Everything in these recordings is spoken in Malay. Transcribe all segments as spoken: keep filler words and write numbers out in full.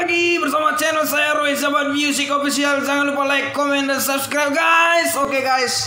lagi bersama channel saya Roy Sahabat Music Official. Jangan lupa like, comment, dan subscribe guys. Oke okay, guys.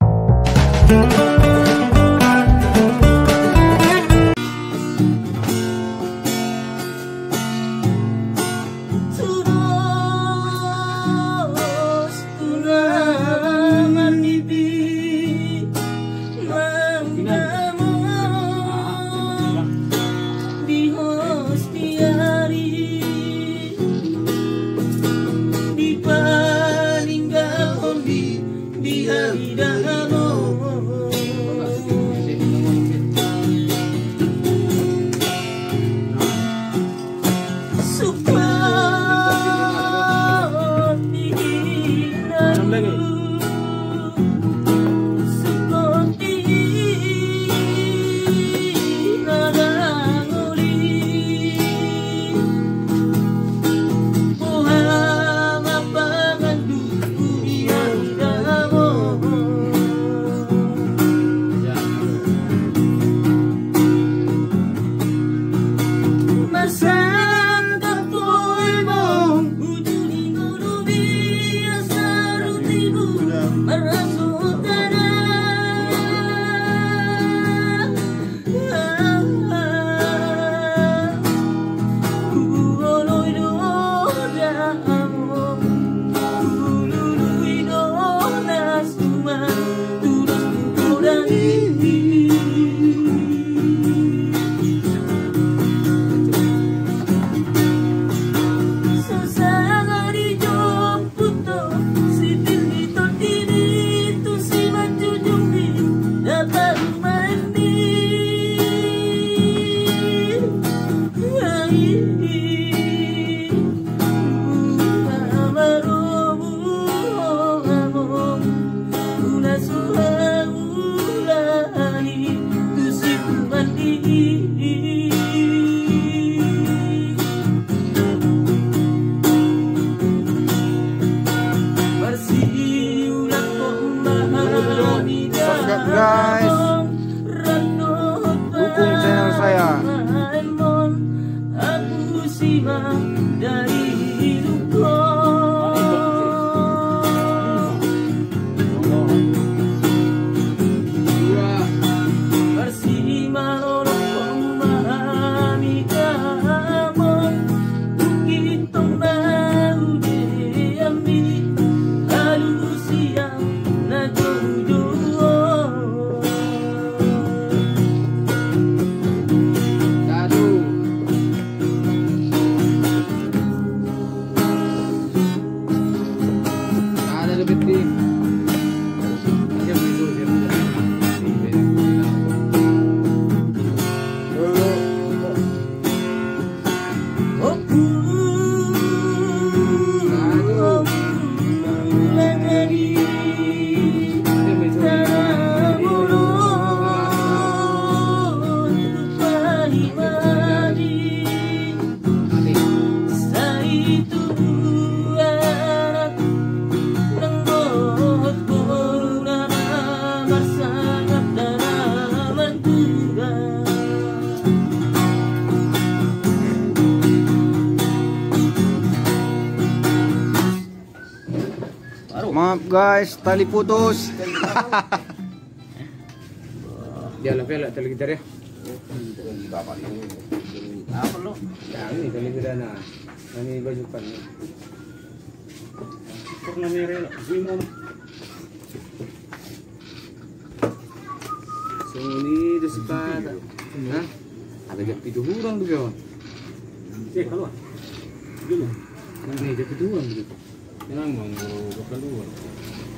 Guys, dukung channel saya. Aku simak dari hidupku. Bersima orang memahami kamu, kita mau diambil halus yang najuju. Maaf guys, tali putus. Dia lah pelak tali gitar ya. Apa lo? Ya ini tali gitar na. Ini bajukan. Pernah merah lah. Zimon. So ini desekat. Hah? Ada jatuh itu orang tu kawan. Eh kalau. Dulu. Ini jatuh itu orang tu. Memang mau keluar.